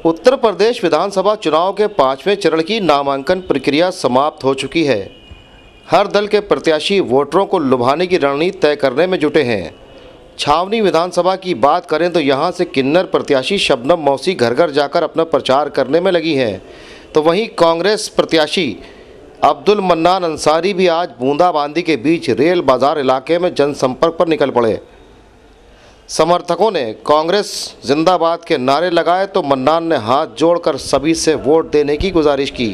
उत्तर प्रदेश विधानसभा चुनाव के 5वें चरण की नामांकन प्रक्रिया समाप्त हो चुकी है। हर दल के प्रत्याशी वोटरों को लुभाने की रणनीति तय करने में जुटे हैं। छावनी विधानसभा की बात करें तो यहां से किन्नर प्रत्याशी शबनम मौसी घर घर जाकर अपना प्रचार करने में लगी हैं, तो वहीं कांग्रेस प्रत्याशी अब्दुल मन्नान अंसारी भी आज बूंदाबांदी के बीच रेल बाजार इलाके में जनसंपर्क पर निकल पड़े। समर्थकों ने कांग्रेस जिंदाबाद के नारे लगाए तो मन्नान ने हाथ जोड़कर सभी से वोट देने की गुजारिश की।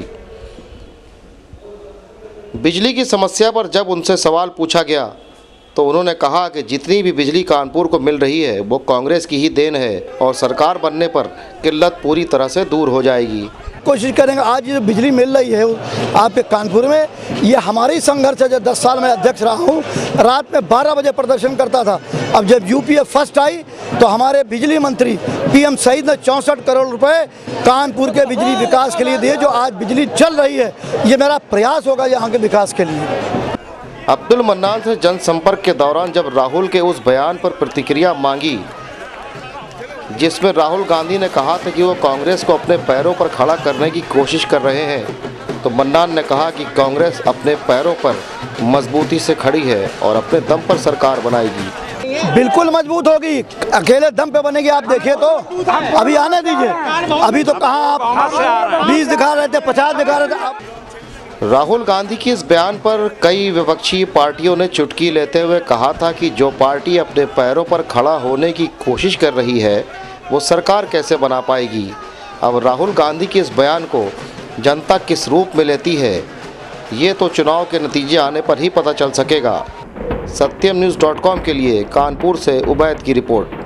बिजली की समस्या पर जब उनसे सवाल पूछा गया तो उन्होंने कहा कि जितनी भी बिजली कानपुर को मिल रही है वो कांग्रेस की ही देन है और सरकार बनने पर किल्लत पूरी तरह से दूर हो जाएगी। कोशिश करेंगे। आज जो बिजली मिल रही है आपके कानपुर में, ये हमारा ही संघर्ष है। जब 10 साल में अध्यक्ष रहा हूँ, रात में 12 बजे प्रदर्शन करता था। अब जब यूपीए फर्स्ट आई तो हमारे बिजली मंत्री पीएम शहीद ने 64 करोड़ रुपए कानपुर के बिजली विकास के लिए दिए। जो आज बिजली चल रही है, ये मेरा प्रयास होगा यहाँ के विकास के लिए। अब्दुल मन्नान से जनसंपर्क के दौरान जब राहुल के उस बयान पर प्रतिक्रिया मांगी जिसमें राहुल गांधी ने कहा था कि वो कांग्रेस को अपने पैरों पर खड़ा करने की कोशिश कर रहे हैं, तो मन्नान ने कहा कि कांग्रेस अपने पैरों पर मजबूती से खड़ी है और अपने दम पर सरकार बनाएगी। बिल्कुल मजबूत होगी, अकेले दम पे बनेगी। आप देखिए तो अभी आने दीजिए, अभी तो कहाँ आप 20 दिखा रहे थे, 50 दिखा रहे थे। राहुल गांधी की इस बयान पर कई विपक्षी पार्टियों ने चुटकी लेते हुए कहा था कि जो पार्टी अपने पैरों पर खड़ा होने की कोशिश कर रही है वो सरकार कैसे बना पाएगी। अब राहुल गांधी के इस बयान को जनता किस रूप में लेती है, ये तो चुनाव के नतीजे आने पर ही पता चल सकेगा। सत्यम न्यूज़.com के लिए कानपुर से उबैद की रिपोर्ट।